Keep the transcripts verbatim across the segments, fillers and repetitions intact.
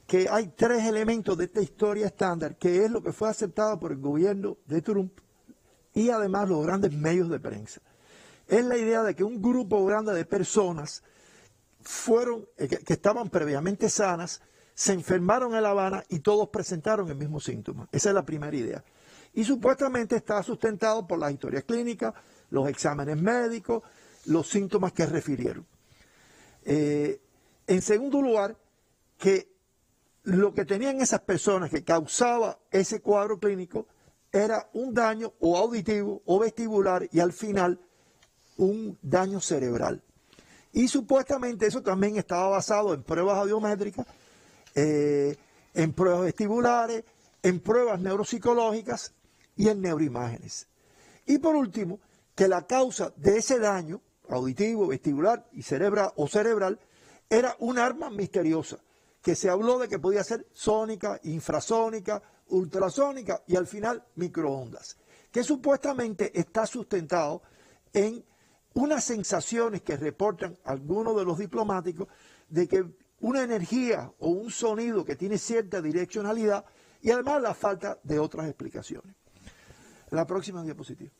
que hay tres elementos de esta historia estándar, que es lo que fue aceptado por el gobierno de Trump y además los grandes medios de prensa. Es la idea de que un grupo grande de personas fueron, que, que estaban previamente sanas, se enfermaron en La Habana y todos presentaron el mismo síntoma. Esa es la primera idea. Y supuestamente está sustentado por las historias clínicas, los exámenes médicos, los síntomas que refirieron. Eh, en segundo lugar, que lo que tenían esas personas que causaba ese cuadro clínico era un daño o auditivo o vestibular y al final un daño cerebral. Y supuestamente eso también estaba basado en pruebas audiométricas, eh, en pruebas vestibulares, en pruebas neuropsicológicas y en neuroimágenes. Y por último, que la causa de ese daño auditivo, vestibular y cerebral o cerebral era un arma misteriosa, que se habló de que podía ser sónica, infrasónica, ultrasónica y al final microondas, que supuestamente está sustentado en unas sensaciones que reportan algunos de los diplomáticos de que una energía o un sonido que tiene cierta direccionalidad y además la falta de otras explicaciones. La próxima diapositiva.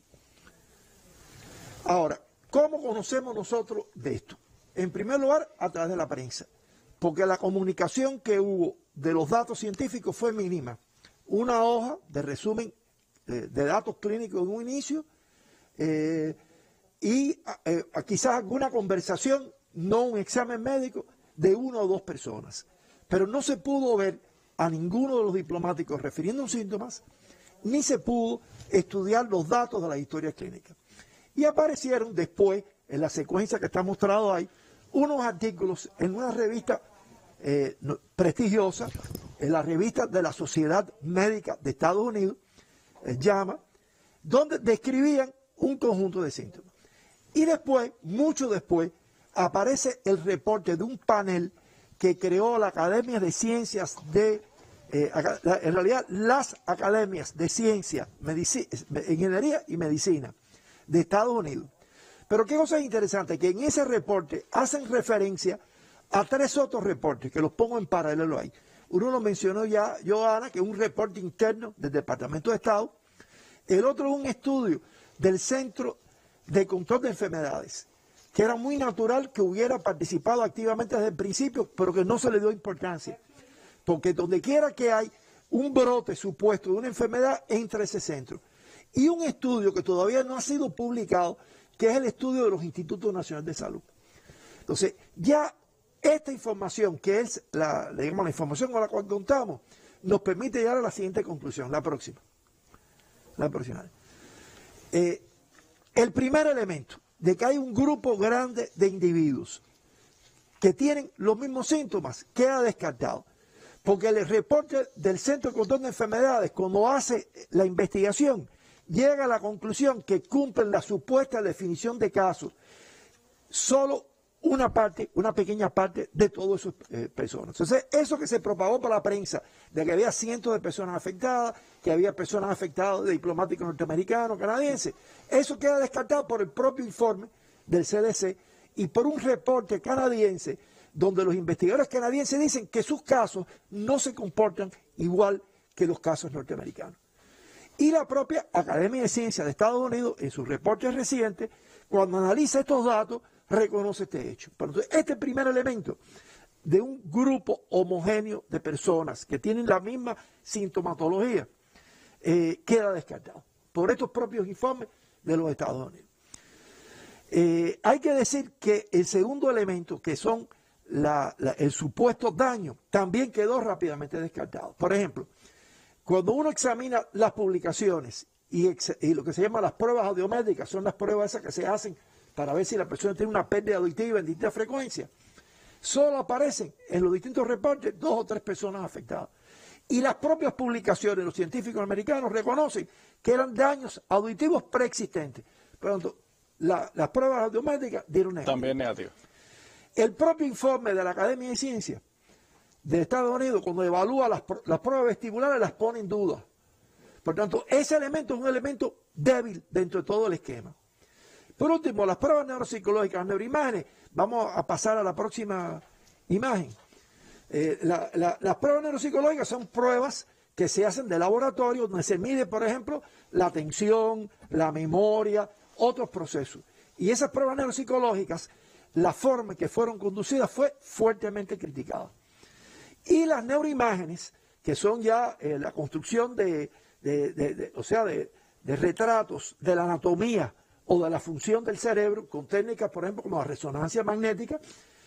Ahora, ¿cómo conocemos nosotros de esto? En primer lugar, a través de la prensa, porque la comunicación que hubo de los datos científicos fue mínima. Una hoja de resumen eh, de datos clínicos en un inicio eh, y eh, quizás alguna conversación, no un examen médico, de una o dos personas. Pero no se pudo ver a ninguno de los diplomáticos refiriendo síntomas, ni se pudo estudiar los datos de las historias clínicas. Y aparecieron después, en la secuencia que está mostrado ahí, unos artículos en una revista eh, prestigiosa, en la revista de la Sociedad Médica de Estados Unidos, eh, llama, donde describían un conjunto de síntomas. Y después, mucho después, aparece el reporte de un panel que creó la Academia de Ciencias de, eh, en realidad las Academias de Ciencia, Medici, Ingeniería y Medicina de Estados Unidos. Pero qué cosa interesante, que en ese reporte hacen referencia a tres otros reportes, que los pongo en paralelo ahí. Uno lo mencionó ya Joana, que es un reporte interno del Departamento de Estado. El otro es un estudio del Centro de Control de Enfermedades, que era muy natural que hubiera participado activamente desde el principio, pero que no se le dio importancia. Porque donde quiera que hay un brote supuesto de una enfermedad, entra ese centro. Y un estudio que todavía no ha sido publicado, que es el estudio de los Institutos Nacionales de Salud. Entonces, ya esta información, que es la, digamos, la información con la cual contamos, nos permite llegar a la siguiente conclusión, la próxima. La próxima. Eh, el primer elemento de que hay un grupo grande de individuos que tienen los mismos síntomas queda descartado. Porque el reporte del Centro de Control de Enfermedades, cuando hace la investigación, llega a la conclusión que cumplen la supuesta definición de casos solo una parte, una pequeña parte de todas esas eh, personas. Entonces, eso que se propagó por la prensa, de que había cientos de personas afectadas, que había personas afectadas de diplomáticos norteamericanos, canadienses, eso queda descartado por el propio informe del C D C y por un reporte canadiense donde los investigadores canadienses dicen que sus casos no se comportan igual que los casos norteamericanos. Y la propia Academia de Ciencias de Estados Unidos, en sus reportes recientes, cuando analiza estos datos, reconoce este hecho. Pero entonces, este primer elemento de un grupo homogéneo de personas que tienen la misma sintomatología, eh, queda descartado por estos propios informes de los Estados Unidos. Eh, hay que decir que el segundo elemento, que son la, la, el supuesto daño, también quedó rápidamente descartado. Por ejemplo, cuando uno examina las publicaciones y, ex, y lo que se llama las pruebas audiométricas, son las pruebas esas que se hacen para ver si la persona tiene una pérdida auditiva en distintas frecuencias, solo aparecen en los distintos reportes dos o tres personas afectadas. Y las propias publicaciones, los científicos americanos reconocen que eran daños auditivos preexistentes. Por lo tanto, la, las pruebas audiométricas dieron negativo. También negativo. El propio informe de la Academia de Ciencias de Estados Unidos, cuando evalúa las, las pruebas vestibulares, las pone en duda. Por tanto, ese elemento es un elemento débil dentro de todo el esquema. Por último, las pruebas neuropsicológicas, las neuroimágenes, vamos a pasar a la próxima imagen. Eh, la, la, las pruebas neuropsicológicas son pruebas que se hacen de laboratorio, donde se mide, por ejemplo, la atención, la memoria, otros procesos. Y esas pruebas neuropsicológicas, la forma en que fueron conducidas fue fuertemente criticada. Y las neuroimágenes, que son ya eh, la construcción de, de, de, de o sea, de, de retratos de la anatomía o de la función del cerebro, con técnicas, por ejemplo, como la resonancia magnética,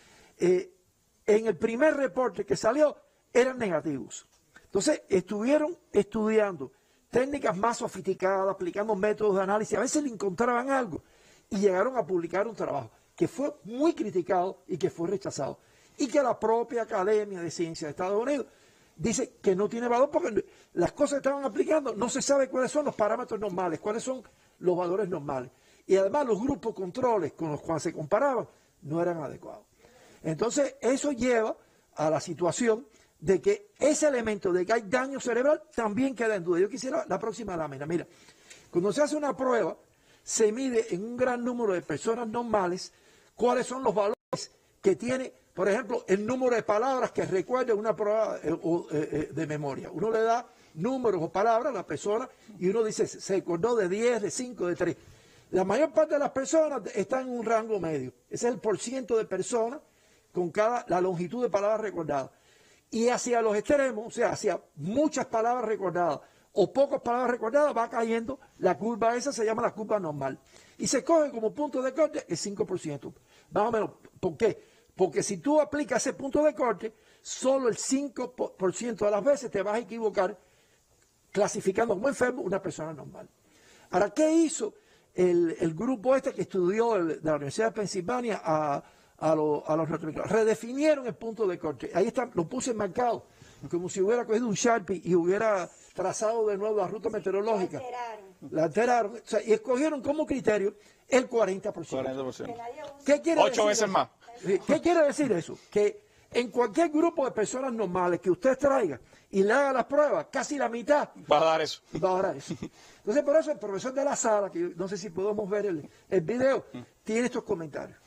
eh, en el primer reporte que salió eran negativos. Entonces, estuvieron estudiando técnicas más sofisticadas, aplicando métodos de análisis, a veces le encontraban algo y llegaron a publicar un trabajo que fue muy criticado y que fue rechazado. Y que la propia Academia de Ciencias de Estados Unidos dice que no tiene valor porque las cosas que estaban aplicando no se sabe cuáles son los parámetros normales, cuáles son los valores normales. Y además los grupos controles con los cuales se comparaban no eran adecuados. Entonces, eso lleva a la situación de que ese elemento de que hay daño cerebral también queda en duda. Yo quisiera la próxima lámina. Mira, cuando se hace una prueba, se mide en un gran número de personas normales cuáles son los valores que tiene, por ejemplo, el número de palabras que recuerda una prueba eh, eh, de memoria. Uno le da números o palabras a la persona y uno dice, se acordó de diez, de cinco, de tres. La mayor parte de las personas están en un rango medio. Ese es el porciento de personas con cada, la longitud de palabras recordadas. Y hacia los extremos, o sea, hacia muchas palabras recordadas o pocas palabras recordadas, va cayendo la curva esa, se llama la curva normal. Y se coge como punto de corte el cinco por ciento. Más o menos, ¿por qué? Porque si tú aplicas ese punto de corte, solo el cinco por ciento de las veces te vas a equivocar clasificando como enfermo una persona normal. Ahora, ¿qué hizo el, el grupo este que estudió el, de la Universidad de Pensilvania a... A, lo, a los norteamericanos? Redefinieron el punto de corte. Ahí está, lo puse marcado, como si hubiera cogido un Sharpie y hubiera trazado de nuevo la ruta meteorológica. La alteraron. La alteraron. O sea, y escogieron como criterio el cuarenta por ciento. cuarenta por ciento. ¿Qué quiere Ocho decir veces eso? más. ¿Qué quiere decir eso? Que en cualquier grupo de personas normales que usted traiga y le haga las pruebas, casi la mitad va a dar eso. Va a dar eso. Entonces, por eso el profesor de la sala, que no sé si podemos ver el, el video, tiene estos comentarios.